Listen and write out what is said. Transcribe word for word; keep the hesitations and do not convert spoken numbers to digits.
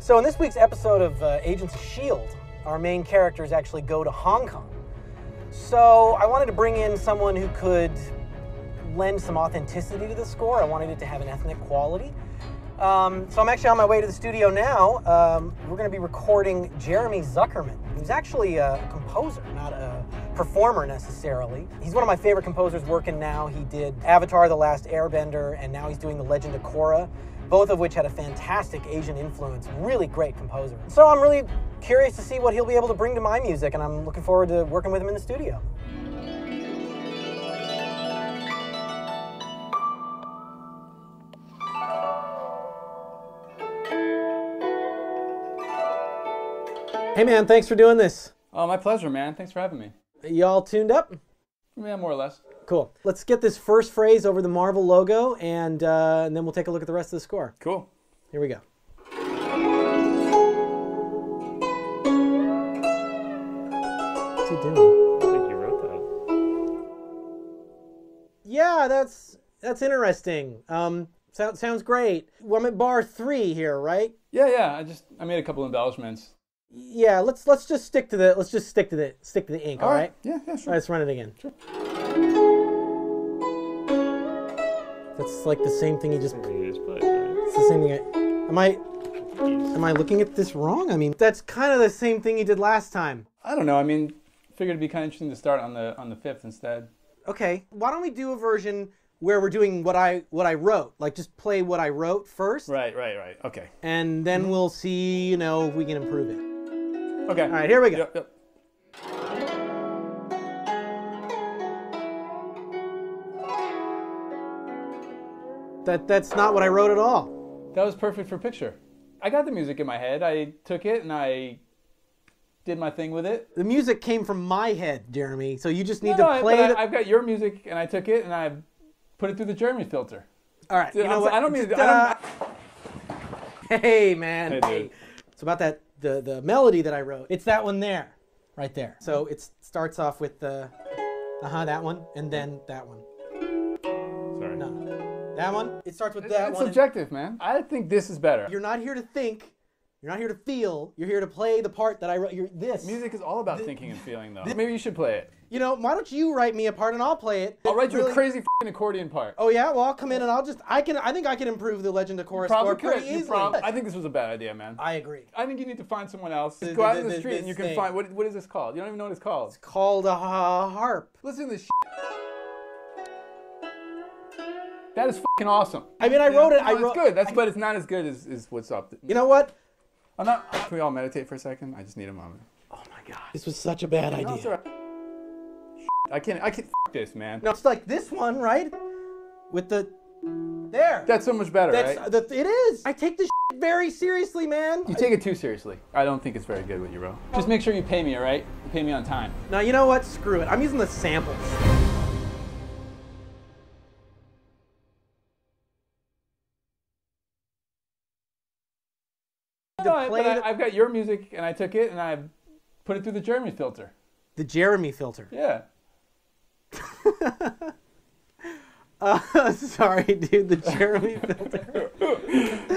So in this week's episode of uh, Agents of S H I E L D, our main characters actually go to Hong Kong. So I wanted to bring in someone who could lend some authenticity to the score. I wanted it to have an ethnic quality. Um, so I'm actually on my way to the studio now. Um, we're going to be recording Jeremy Zuckerman, who's actually a composer, not a performer necessarily. He's one of my favorite composers working now. He did Avatar: The Last Airbender, and now he's doing The Legend of Korra, both of which had a fantastic Asian influence. Really great composer. So I'm really curious to see what he'll be able to bring to my music, and I'm looking forward to working with him in the studio. Hey man, thanks for doing this. Oh, my pleasure, man. Thanks for having me. You all tuned up? Yeah, more or less. Cool. Let's get this first phrase over the Marvel logo, and, uh, and then we'll take a look at the rest of the score. Cool. Here we go. What's he doing? I think you wrote that. Yeah, that's that's interesting. Um, so, sounds great. Well, I'm at bar three here, right? Yeah, yeah. I just I made a couple embellishments. Yeah, let's let's just stick to the let's just stick to the stick to the ink. All, all right. right? Yeah, yeah, sure. All right, let's run it again. Sure. That's like the same thing you just. You just played, right? It's the same thing. I, am I am I looking at this wrong? I mean, that's kind of the same thing you did last time. I don't know. I mean, figured it'd be kind of interesting to start on the on the fifth instead. Okay. Why don't we do a version where we're doing what I what I wrote? Like, just play what I wrote first. Right, right, right. Okay. And then we'll see, you know, if we can improve it. Okay. All right, here we go. Yep, yep. That that's not what I wrote at all. That was perfect for picture. I got the music in my head. I took it and I did my thing with it. The music came from my head, Jeremy. So you just need no, to no, play I, the... I've got your music and I took it and I put it through the Jeremy filter. All right. You know what? I don't mean. Just, I don't... Hey, man. Hey, Hey. dude. It's about that the the melody that I wrote. It's that one there, right there. So it starts off with the uh huh that one, and then that one. Sorry. No, that one. It starts with It's, that it's one. subjective, man. I think this is better. You're not here to think. You're not here to feel. You're here to play the part that I wrote. You're this. Music is all about Th- thinking and feeling, though. th- Maybe you should play it. You know, why don't you write me a part and I'll play it? I'll write you Really- a crazy f***ing accordion part. Oh yeah, well I'll come in and I'll just I can I think I can improve the Legend of Korra Probably score pretty could. You easily. prob- I think this was a bad idea, man. I agree. I think you need to find someone else. The- Just go out the- in the the- street and you this can thing. find what what is this called? You don't even know what it's called. It's called a ha- harp. Listen to this shit. That is fucking awesome. I mean, I Yeah, wrote it. no, I it's wrote. good. That's but it's not as good as, as what's up. You know what? I'm not. Can we all meditate for a second? I just need a moment. Oh my god, this was such a bad No, idea. it's all right. I can't. I can't. F this, man. No, it's like this one, right? With the there. That's so much better, That's right? the, it is. I take this very seriously, man. You take it too seriously. I don't think it's very good what you wrote. Just make sure you pay me, all right? You pay me on time. Now you know what? Screw it. I'm using the samples. To No, I- play but the- I, I've got your music and I took it and I put it through the Jeremy filter. The Jeremy filter. Yeah. Uh, sorry, dude. The Jeremy filter.